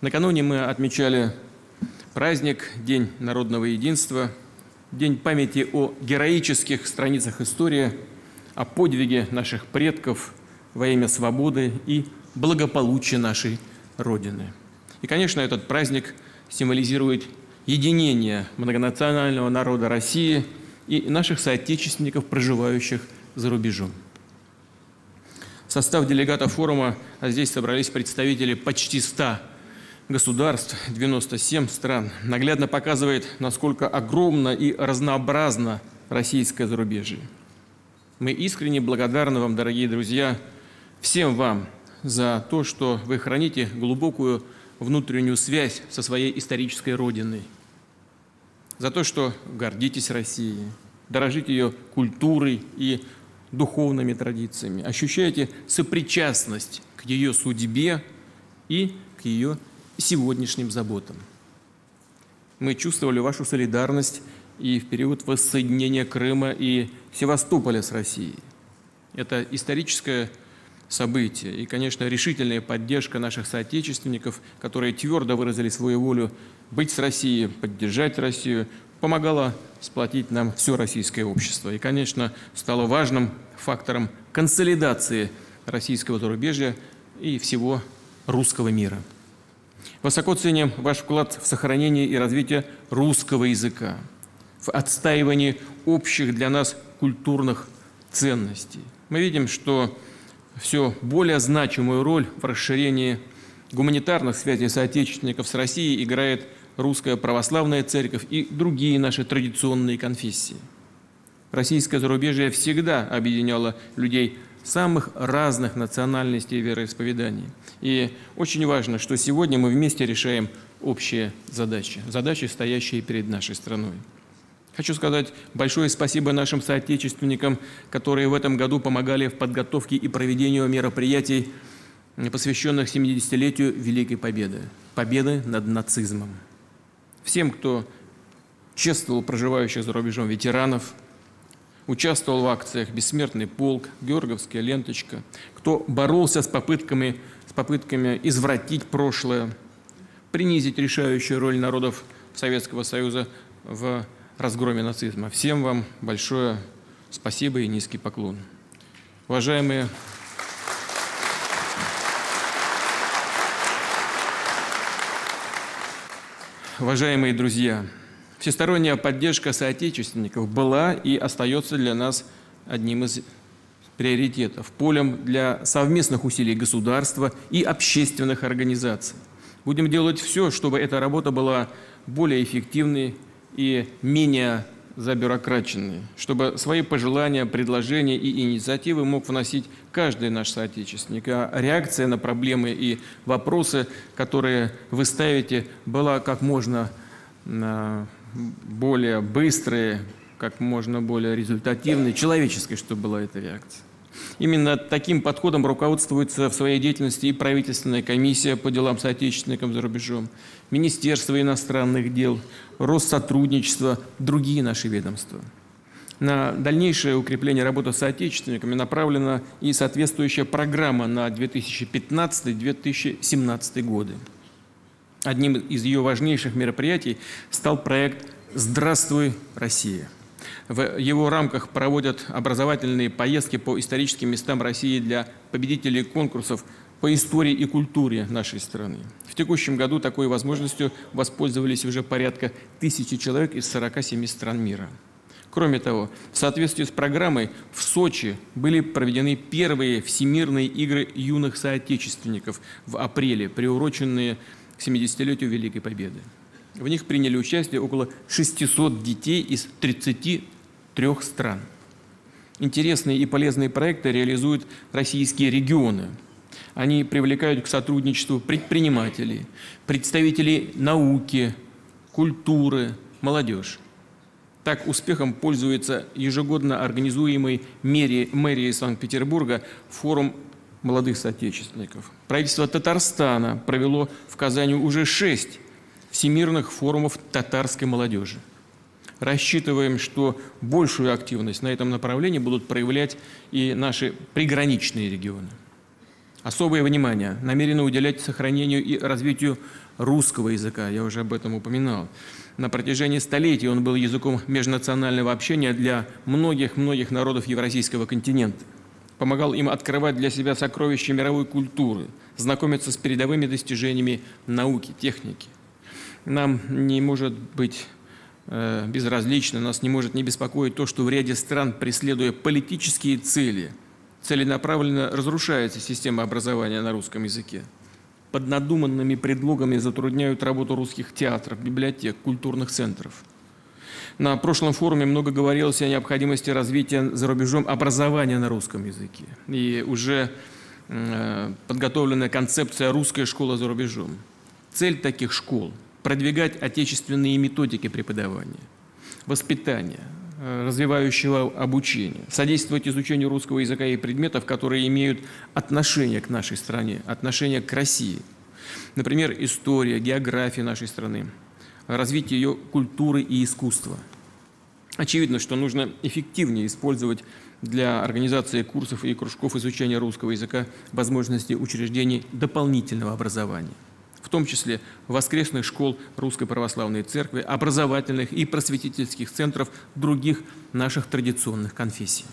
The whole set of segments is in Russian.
Накануне мы отмечали праздник, День народного единства, День памяти о героических страницах истории, о подвиге наших предков во имя свободы и благополучия нашей Родины. И, конечно, этот праздник символизирует единение многонационального народа России и наших соотечественников, проживающих за рубежом. В состав делегатов форума здесь собрались представители почти 100 государств, 97 стран. Наглядно показывает, насколько огромно и разнообразно российское зарубежье. Мы искренне благодарны вам, дорогие друзья, всем вам за то, что вы храните глубокую внутреннюю связь со своей исторической родиной, за то, что гордитесь Россией, дорожите ее культурой и духовными традициями, ощущаете сопричастность к ее судьбе и к ее сегодняшним заботам. Мы чувствовали вашу солидарность и в период воссоединения Крыма и Севастополя с Россией. Это историческое событие и, конечно, решительная поддержка наших соотечественников, которые твердо выразили свою волю быть с Россией, поддержать Россию, помогала сплотить нам все российское общество. И, конечно, стало важным фактором консолидации российского зарубежья и всего русского мира. Высоко ценим ваш вклад в сохранение и развитие русского языка, в отстаивании общих для нас культурных ценностей. Мы видим, что все более значимую роль в расширении гуманитарных связей соотечественников с Россией играет Русская Православная Церковь и другие наши традиционные конфессии. Российское зарубежье всегда объединяло людей самых разных национальностей и вероисповеданий. И очень важно, что сегодня мы вместе решаем общие задачи, стоящие перед нашей страной. Хочу сказать большое спасибо нашим соотечественникам, которые в этом году помогали в подготовке и проведению мероприятий, посвященных 70-летию Великой Победы, победы над нацизмом. Всем, кто чествовал проживающих за рубежом ветеранов, участвовал в акциях «Бессмертный полк», «Георгиевская ленточка», кто боролся с попытками извратить прошлое, принизить решающую роль народов Советского Союза в разгроме нацизма. Всем вам большое спасибо и низкий поклон. Уважаемые друзья, всесторонняя поддержка соотечественников была и остается для нас одним из приоритетов, полем для совместных усилий государства и общественных организаций. Будем делать все, чтобы эта работа была более эффективной и менее забюрократичной, чтобы свои пожелания, предложения и инициативы мог вносить каждый наш соотечественник. А реакция на проблемы и вопросы, которые вы ставите, была как можно более быстрой, как можно более результативной, человеческой, чтобы была эта реакция. Именно таким подходом руководствуется в своей деятельности и правительственная комиссия по делам соотечественников за рубежом, Министерство иностранных дел, Россотрудничество, другие наши ведомства. На дальнейшее укрепление работы с соотечественниками направлена и соответствующая программа на 2015-2017 годы. Одним из ее важнейших мероприятий стал проект «Здравствуй, Россия». В его рамках проводят образовательные поездки по историческим местам России для победителей конкурсов по истории и культуре нашей страны. В текущем году такой возможностью воспользовались уже порядка 1000 человек из 47 стран мира. Кроме того, в соответствии с программой в Сочи были проведены первые Всемирные игры юных соотечественников в апреле, приуроченные к 70-летию Великой Победы. В них приняли участие около 600 детей из 33 стран. Интересные и полезные проекты реализуют российские регионы. Они привлекают к сотрудничеству предпринимателей, представителей науки, культуры, молодежь. Так успехом пользуется ежегодно организуемый мэрией Санкт-Петербурга форум молодых соотечественников. Правительство Татарстана провело в Казани уже 6 всемирных форумов татарской молодежи. Рассчитываем, что большую активность на этом направлении будут проявлять и наши приграничные регионы. Особое внимание намерены уделять сохранению и развитию русского языка, я уже об этом упоминал. На протяжении столетий он был языком межнационального общения для многих народов Евразийского континента. Помогал им открывать для себя сокровища мировой культуры, знакомиться с передовыми достижениями науки, техники. Нам не может быть безразлично, нас не может не беспокоить то, что в ряде стран, преследуя политические цели, целенаправленно разрушается система образования на русском языке. Под надуманными предлогами затрудняют работу русских театров, библиотек, культурных центров. На прошлом форуме много говорилось о необходимости развития за рубежом образования на русском языке. И уже подготовлена концепция «Русская школа за рубежом». Цель таких школ – продвигать отечественные методики преподавания, воспитания, развивающего обучения, содействовать изучению русского языка и предметов, которые имеют отношение к нашей стране, отношение к России. Например, история, география нашей страны, развитие ее культуры и искусства. Очевидно, что нужно эффективнее использовать для организации курсов и кружков изучения русского языка возможности учреждений дополнительного образования, в том числе воскресных школ Русской Православной Церкви, образовательных и просветительских центров других наших традиционных конфессий.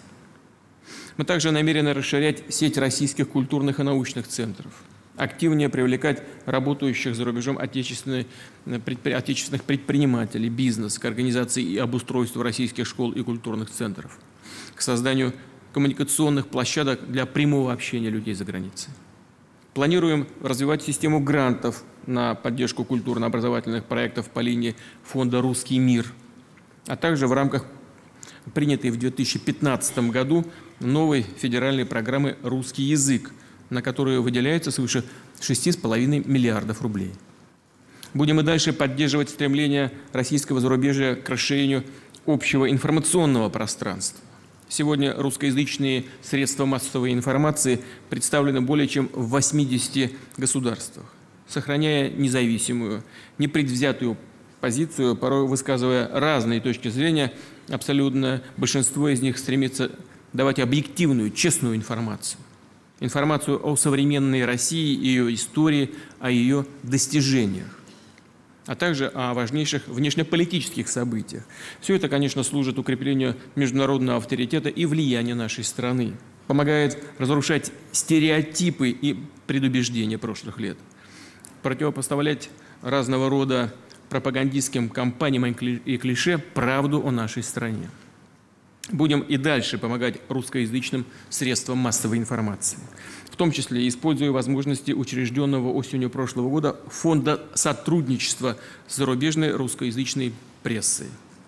Мы также намерены расширять сеть российских культурных и научных центров, активнее привлекать работающих за рубежом отечественных предпринимателей, бизнес к организации и обустройству российских школ и культурных центров, к созданию коммуникационных площадок для прямого общения людей за границей. Планируем развивать систему грантов на поддержку культурно-образовательных проектов по линии фонда «Русский мир», а также в рамках принятой в 2015 году новой федеральной программы «Русский язык», на которую выделяется свыше 6,5 миллиардов рублей. Будем и дальше поддерживать стремление российского зарубежья к расширению общего информационного пространства. Сегодня русскоязычные средства массовой информации представлены более чем в 80 государствах. Сохраняя независимую, непредвзятую позицию, порой высказывая разные точки зрения, абсолютно большинство из них стремится давать объективную, честную информацию. Информацию о современной России, ее истории, о ее достижениях, а также о важнейших внешнеполитических событиях. Все это, конечно, служит укреплению международного авторитета и влияния нашей страны, помогает разрушать стереотипы и предубеждения прошлых лет, противопоставлять разного рода пропагандистским кампаниям и клише правду о нашей стране. Будем и дальше помогать русскоязычным средствам массовой информации, в том числе используя возможности учрежденного осенью прошлого года Фонда сотрудничества с зарубежной русскоязычной прессой.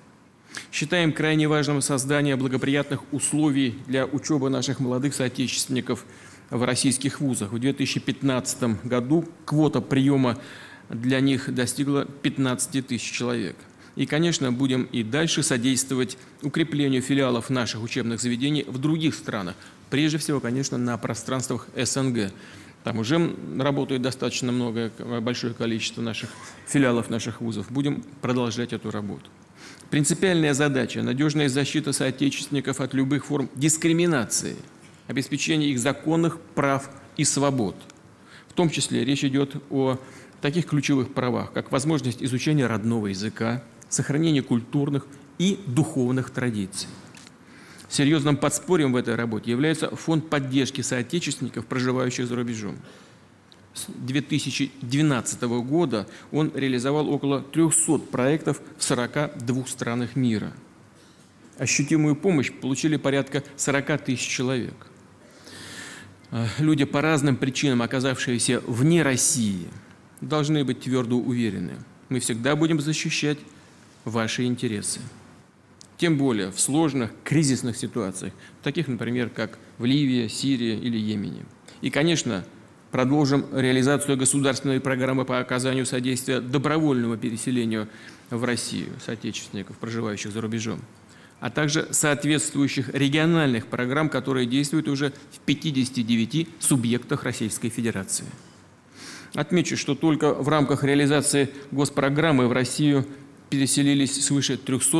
Считаем крайне важным создание благоприятных условий для учебы наших молодых соотечественников в российских вузах. В 2015 году квота приема для них достигла 15 тысяч человек. И, конечно, будем и дальше содействовать укреплению филиалов наших учебных заведений в других странах, прежде всего, конечно, на пространствах СНГ. Там уже работает достаточно большое количество наших филиалов, наших вузов. Будем продолжать эту работу. Принципиальная задача – надежная защита соотечественников от любых форм дискриминации, обеспечение их законных прав и свобод. В том числе речь идет о таких ключевых правах, как возможность изучения родного языка, сохранение культурных и духовных традиций. Серьезным подспорьем в этой работе является фонд поддержки соотечественников, проживающих за рубежом. С 2012 года он реализовал около 300 проектов в 42 странах мира. Ощутимую помощь получили порядка 40 тысяч человек. Люди, по разным причинам оказавшиеся вне России, должны быть твердо уверены: мы всегда будем защищать ваши интересы. Тем более в сложных кризисных ситуациях, таких, например, как в Ливии, Сирии или Йемене. И, конечно, продолжим реализацию государственной программы по оказанию содействия добровольному переселению в Россию соотечественников, проживающих за рубежом, а также соответствующих региональных программ, которые действуют уже в 59 субъектах Российской Федерации. Отмечу, что только в рамках реализации госпрограммы в Россию переселились свыше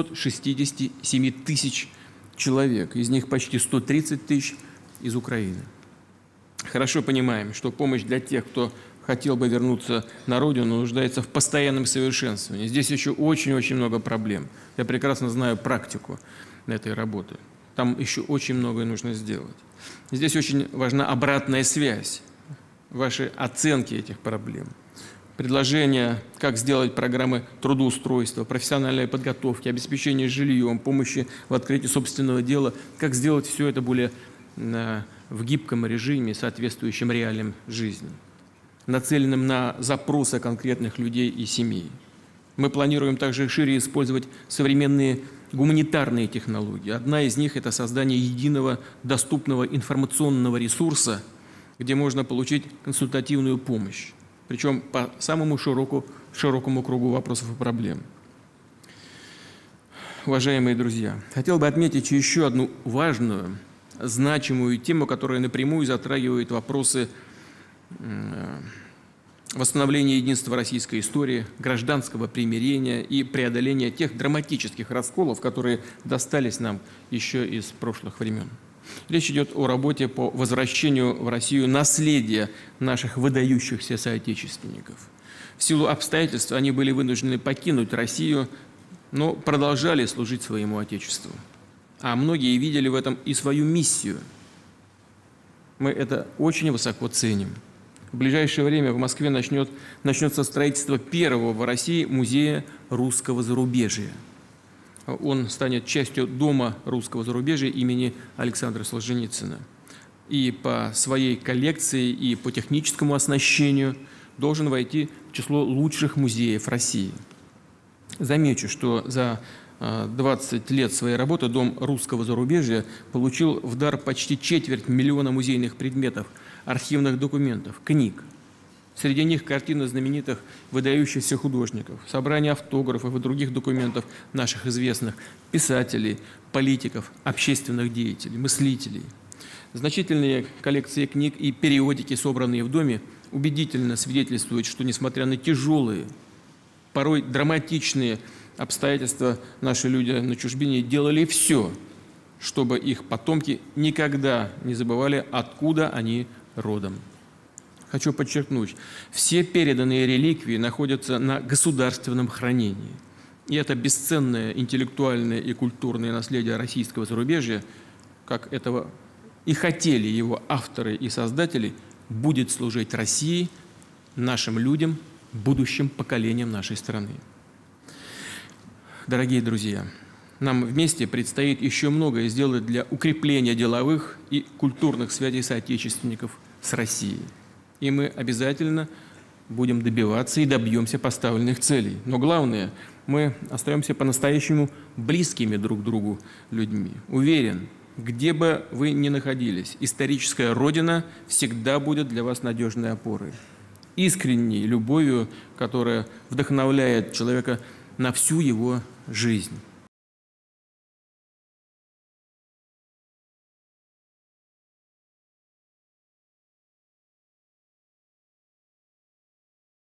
367 тысяч человек, из них почти 130 тысяч из Украины. хорошо понимаем, что помощь для тех, кто хотел бы вернуться на родину, нуждается в постоянном совершенствовании. Здесь еще очень-очень много проблем. Я прекрасно знаю практику этой работы. Там еще очень многое нужно сделать. Здесь очень важна обратная связь, ваши оценки этих проблем. Предложения, как сделать программы трудоустройства, профессиональной подготовки, обеспечения жильем, помощи в открытии собственного дела, как сделать все это более в гибком режиме, соответствующем реалиям жизни, нацеленным на запросы конкретных людей и семей. Мы планируем также шире использовать современные гуманитарные технологии. Одна из них – это создание единого доступного информационного ресурса, где можно получить консультативную помощь, причем по самому широкому кругу вопросов и проблем. Уважаемые друзья, хотел бы отметить еще одну важную, значимую тему, которая напрямую затрагивает вопросы восстановления единства российской истории, гражданского примирения и преодоления тех драматических расколов, которые достались нам еще из прошлых времен. Речь идет о работе по возвращению в Россию наследия наших выдающихся соотечественников. В силу обстоятельств они были вынуждены покинуть Россию, но продолжали служить своему Отечеству. А многие видели в этом и свою миссию. Мы это очень высоко ценим. В ближайшее время в Москве начнется строительство первого в России музея русского зарубежья. Он станет частью Дома русского зарубежья имени Александра Солженицына. И по своей коллекции, и по техническому оснащению должен войти в число лучших музеев России. Замечу, что за 20 лет своей работы Дом русского зарубежья получил в дар почти 250 000 музейных предметов, архивных документов, книг. Среди них картины знаменитых выдающихся художников, собрание автографов и других документов наших известных писателей, политиков, общественных деятелей, мыслителей. Значительные коллекции книг и периодики, собранные в доме, убедительно свидетельствуют, что, несмотря на тяжелые, порой драматичные обстоятельства, наши люди на чужбине делали все, чтобы их потомки никогда не забывали, откуда они родом. Хочу подчеркнуть, все переданные реликвии находятся на государственном хранении. И это бесценное интеллектуальное и культурное наследие российского зарубежья, как этого и хотели его авторы и создатели, будет служить России, нашим людям, будущим поколениям нашей страны. Дорогие друзья, нам вместе предстоит еще многое сделать для укрепления деловых и культурных связей соотечественников с Россией. И мы обязательно будем добиваться и добьемся поставленных целей. Но главное, мы остаемся по-настоящему близкими друг к другу людьми. Уверен, где бы вы ни находились, историческая Родина всегда будет для вас надежной опорой. Искренней любовью, которая вдохновляет человека на всю его жизнь.